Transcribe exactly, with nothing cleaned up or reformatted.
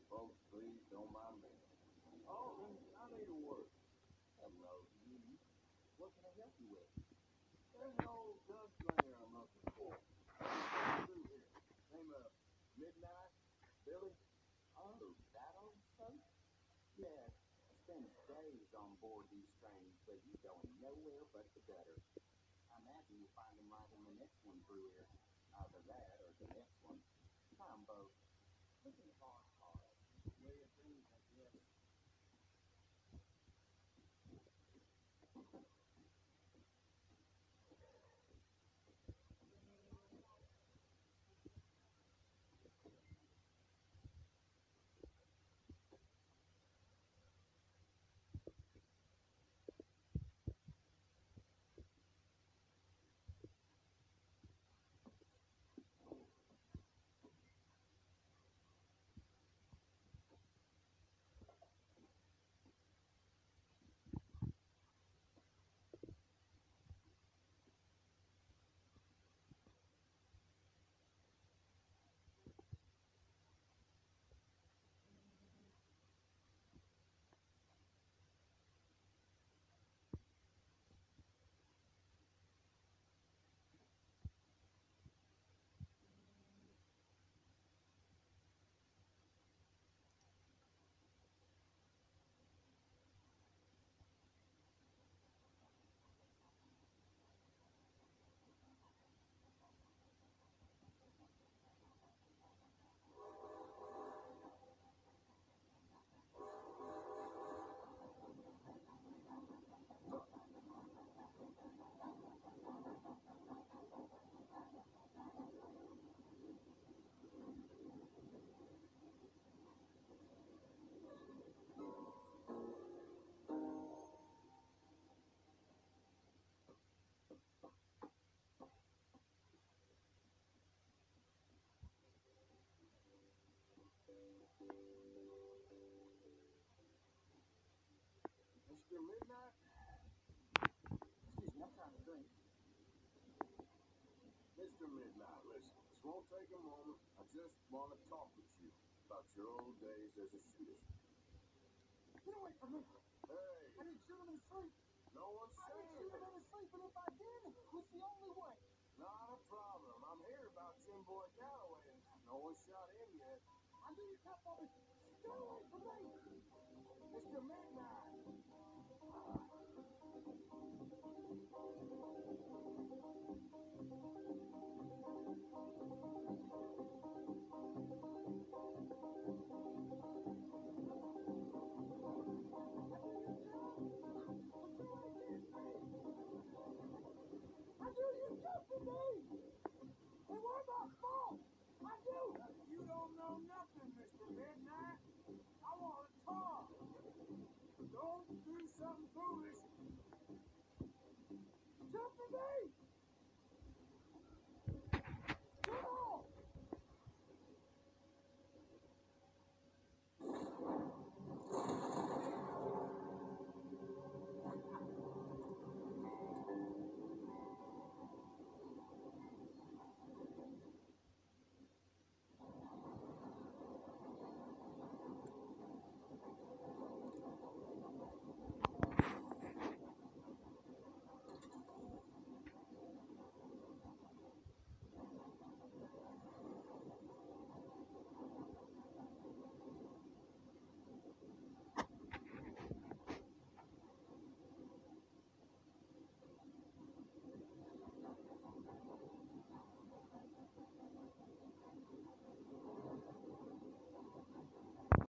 Folks, please don't mind me. Oh, then I need a word. Hello, you. What can I help you with? There's an old gunslinger I'm looking for. Through here. Name of Midnight Billy. Oh, that old son? Yeah, spent days on board these trains, but he's going nowhere but the gutter. I imagine you'll find him right in the next one through here. Either that or the next one. Combo. Looking hard, hard. Way of things, I guess. Mister Midnight? Excuse me, I'm trying to drink. Mister Midnight, listen. This won't take a moment. I just want to talk with you about your old days as a shooter. Get away from me. Hey. I didn't shoot him in his sleep. No one's I didn't shoot him in his sleep, and if I did, it's the only way. Not a problem. I'm here about Jim Boy Galloway, and no one shot him yet. I knew you kept on me. Get away from me. Mister Midnight. I knew you'd come for me. It was my fault. I knew. You don't know nothing, Mister Midnight. I want to talk. Don't do something foolish